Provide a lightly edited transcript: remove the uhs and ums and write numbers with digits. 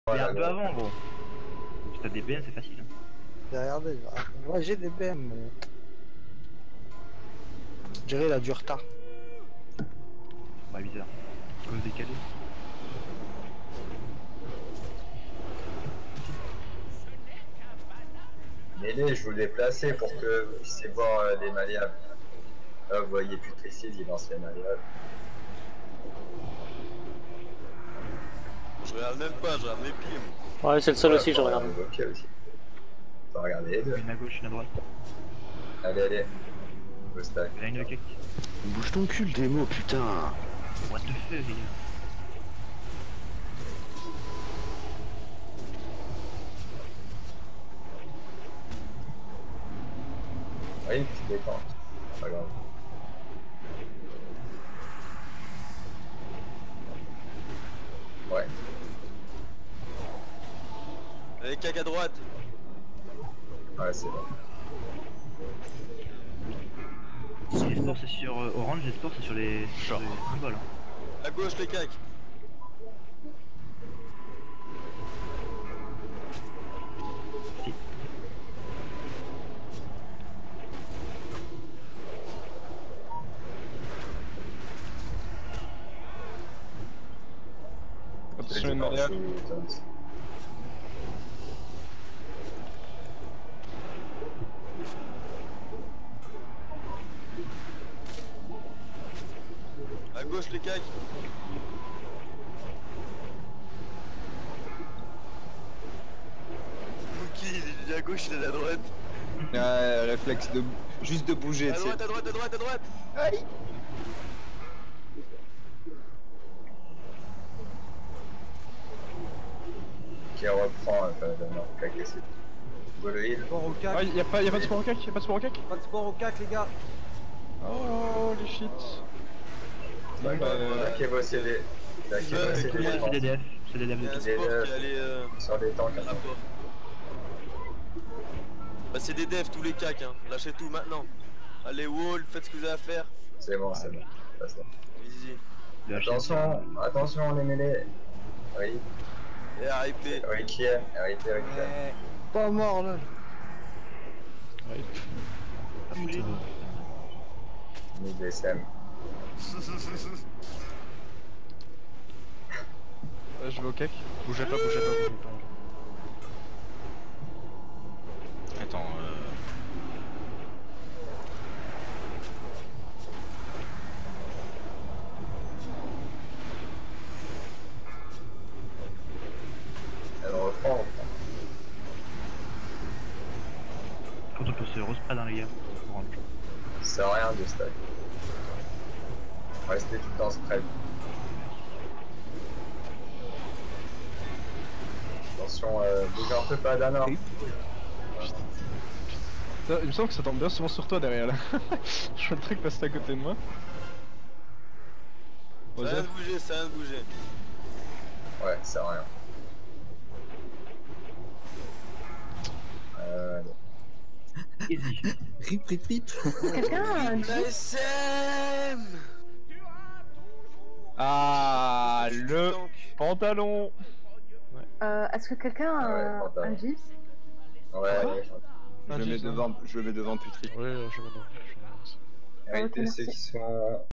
Mais un peu avant, gros. Si t'as des BM, c'est facile. Regardez, ouais, j'ai des BM, mais... Je dirais il a du retard. Ouais, bizarre. Cause décalé. Mêlée, je vous l'ai placé pour que vous puissiez voir les malléables. Là, vous voyez plus précis, il lance les malléables. Je regarde même pas, je regarde mes pieds. Ouais, c'est le seul aussi, je regarde. Ok aussi. Faut regarder les deux. Une à gauche, une à droite. Allez, allez. Au stack. Il y a une cake. Bouge ton cul, démo, putain. What the fuck, les gars. Oui, tu détends. Pas grave. Ouais. Allez, cac à droite. Ouais, c'est bon. Les sports c'est sur orange, les sports c'est sur les symboles. Hein. À gauche, les cacs. Si. Attention, une malléable. À gauche, les cacs. Mookie, il est à gauche, il est à droite. Ouais, réflexe de juste de bouger, À tu sais. droite, à droite, à droite, à droite. Aïe. Qui reprend le cac ici. Go le heal. Sport au cac. Ah, y'a pas de sport au cac, y'a pas de sport au cac. Pas de sport au cac, les gars. Oh les shit. Bah, qui va céder. Qui va C'est céder. des DF, c'est des Il y a un DF. sport qui est allé Sur les tanks. à la porte. Bah, c'est des devs tous les cacs, hein. Lâchez tout maintenant. Allez, wall, faites ce que vous avez à faire. C'est bon, c'est bon. Passe là. Easy. Attention, attention les mêlées. Oui, Et RIP. oui, qui est RIP, RIP. Pas mort, là. Ni DSM. Je vais au cac. Bougez pas, bougez pas, bougez pas. Attends, Elle reprend. Quand on peut se respread dans les gars. Orange. Ça sert à rien de stack. Restez tout le temps spread. Attention, bouge un peu pas Dana. Il me semble que ça tombe bien souvent sur toi derrière là. Je vois le truc passer à côté de moi. Ça vient de bouger, ça vient de bouger. Ouais, ça sert à rien. Easy. Rip, rip, rip. Quelqu'un a un jeep SM. Ah, le pantalon. Est-ce que quelqu'un a Ouais, pantalon. un jeep Ouais, ouais, Je le mets devant Putri. ouais, je vais RIP Ok, ceux merci. qui sont